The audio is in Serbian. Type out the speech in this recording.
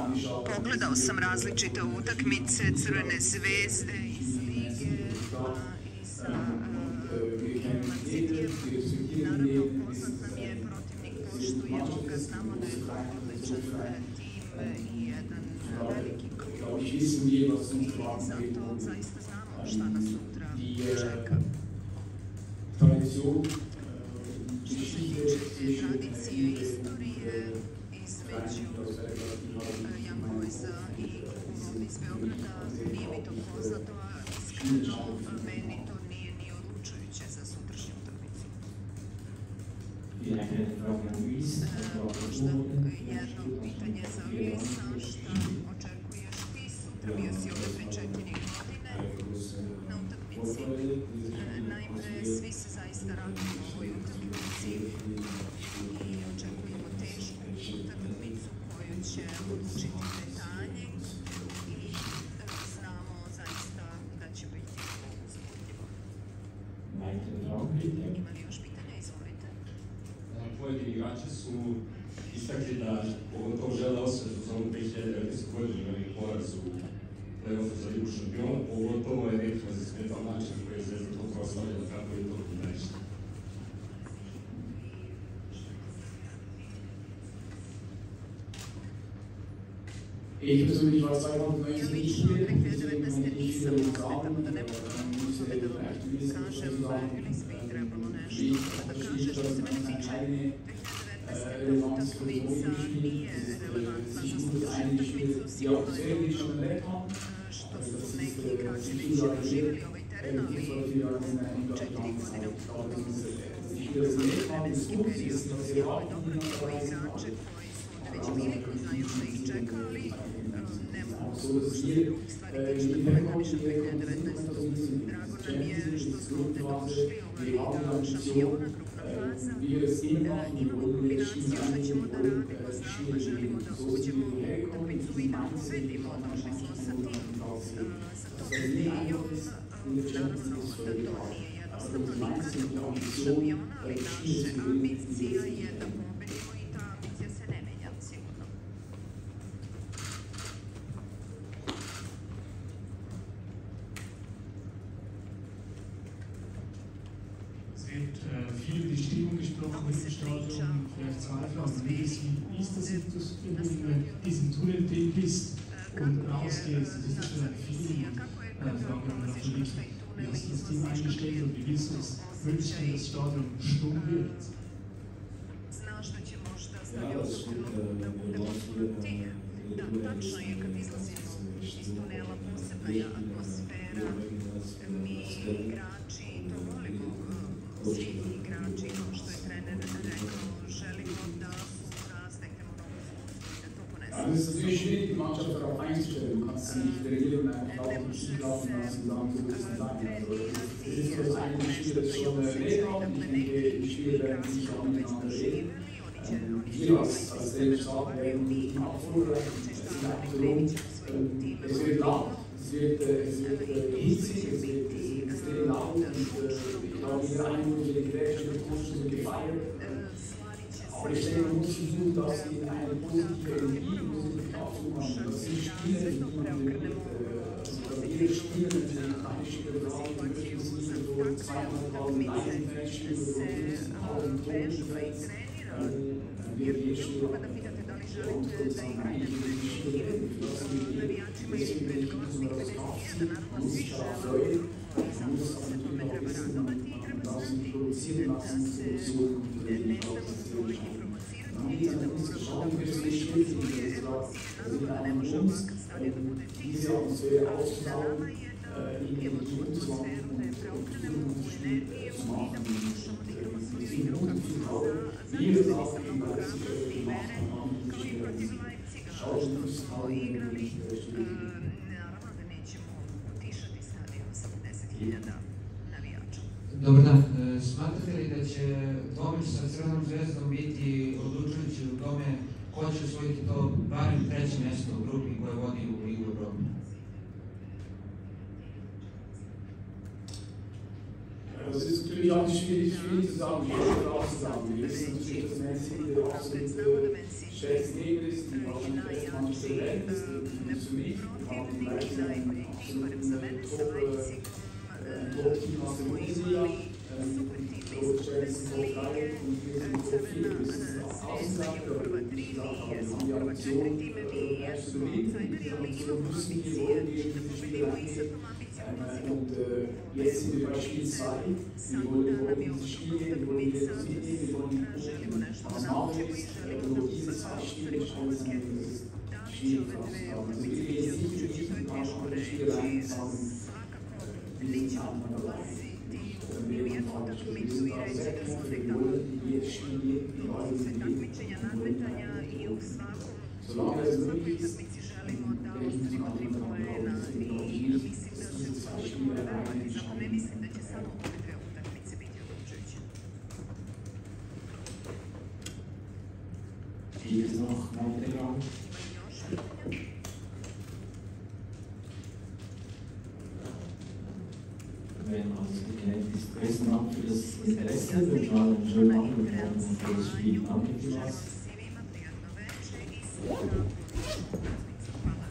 Pogledao sam različite utakmice Crvene zvezde iz Lige i sa Man Cityjem. Naravno, poznat nam je protivnik, poštujemo ga, znamo da je to odličan tim i jedan veliki klub i zato zaista znamo šta nas sutra čeka. Što se tiče tradicije i istorije, između Jang Bojsa i klubom iz Beograda, nije mi to poznato, a iskreno meni to nije ni odlučujuće za sutrašnju utakmicu. Možda jedno pitanje za Luisa, šta očekuješ ti sutra? Bio si ovdje pre 4 godine na utakmici. Naime, svi se zaista raduju ovoj utakmici i očekujemo tešku utakmicu koju će odlučiti detalji i znamo zaista da će biti uzbudljivo. Ima li još pitanja? Izvolite. Pojedini igrači su istakli da pogotovo žele osvetu za ovu 2019. godinu imali poraz u play-offu za Ligu šampiona, pogotovo je nekima za smetal način koji je Zvezda to proslavljala, kako je to nešto. Ich persönlich war 2019 nicht hier, deswegen nisam osveta, tako da ne mogu o tome da kažem ili bi trebalo nešto da kaže. Što se mene tiče, 2019. utakmica nije relevantna za sutrašnju utakmicu, sigurno je to što su neki igrači već doživjeli ovaj teren, ali 4 godine u klubu vremenski period dosta dobro njegove igrače koji su ovdje već bili, koji znaju što ih čeka, ali ne mogu što se drugih stvari tiče da komentarišem 2019. Drago nam je što smo ovdje došli, ovo je Liga šampiona, grupna faza, imamo kombinaciju što ćemo da radimo, znamo, želimo da uđemo u utakmicu i da pobedimo, došli smo sa tom idejom, naravno da to nije jednostavno nikad u šampiona, ali naša ambicija je da pobedimo i ta ambicija se ne menja, sigurno. Viel über die Stimmung gesprochen im Stadion, vielleicht zwei Fragen. Wie ist das, wenn du in diesem Tunnel drin bist und rausgehst? Das ist schon ein Feeling. Fragen wir natürlich, wie hast du das Team eingestellt und wie willst du es wünschen, dass das Stadion stumm wird? Znaš da će možda stadion da bude potpuno tih. Da, tačno je kad izlazimo iz tunela, posebna je atmosfera. Mi igrači to volimo, svi igrači, kao što je trener rekao, želimo da sutra steknemo novu iskustvo i da to ponesemo. Es ist natürlich schwierig, die Mannschaft darauf einzustellen. Du kannst sie nicht trainieren, einfach auf den Ski laufen lassen und sagen, so ist es sein. Also, es ist das eine Spiel, das schon Weg haben. Ich denke, die Spieler werden sich auch miteinander reden. Wir als Selbststab werden die Team vorbereiten. Es ist einfach so, es wird laut, es wird hitzig, es wird extrem laut und ich glaube, jeder einzelne Geräte wird groß gefeiert. Aber ich denke, man muss versuchen, das in eine positive Energie, positive Kraft zu machen. Das sind Spiele, die man jeder Spieler, wenn sie keine Spieler brauchen, die möchten sie so 200.000 Einzelfans spielen oder halben Ton spielen. Jer mogu da pitate da li želite da igrate pred navijačima ili pred glasnih 50.000, naravno svi žele i zato se tome treba radovati i treba znati da se ne smemo dozvoliti provocirati, da moramo da kontrolišemo svoje emocije, naravno da ne može ovakav stadion da bude tih, ali na nama je da dobijemo tu atmosferu, da je preokrenemo u energiju i da pokušamo da igramo svoju igru kako smo zamislili sa mnogo hrabrosti i vere, kao i protiv Leipziga, što smo igrali. Naravno da nećemo utišati stadion sa 50.000 navijača. Dobar dan, smatrate li da će domaći sa Crvenom zvezdom biti odlučujući u tome ko će osvojiti to barem 3. mjesto u grupi koje vodi u Ligu Evrope? Das ist natürlich auch das ist schwierig zu sagen, schwierig zu sagen. Wir wissen natürlich, dass Man City der absolute stärkste Gegner ist, die wahrscheinlich erst manchmal verletzt ist, zumindest für mich. Wir haben gleich einen absoluten Top-Team aus der Bundesliga. Top stärksten Top 3 und wir sind Top 4 bis Außenseiter. Ich glaube, wir haben die Ambition, erst zu gewinnen. Diese Ambition müssen wir wollen gegen diese Spiele reingehen. Und jetzt sind wir bei Spiel 2. Wir wollen dieses Spiel gehen, wir wollen jetzt mitnehmen, wir wollen gucken, was machen ist. Nur diese 2 Spiele entscheiden sind, das ist schwierig für uns zu haben. Also wir gehen jetzt nicht für dich ein paar andere Spiele rein und sagen, wir sind einfach dabei. Wir sind da sehr Punkte, wir wollen jedes Spiel gehen, die Leute sind gehen. Solange es möglich ist, denke ich, zu anderen Gibt es noch weitere Fragen? Wenn alles geklärt ist, besten Dank für das Interesse. Wir schauen einen schönen Abend und für das Spiel angelassen.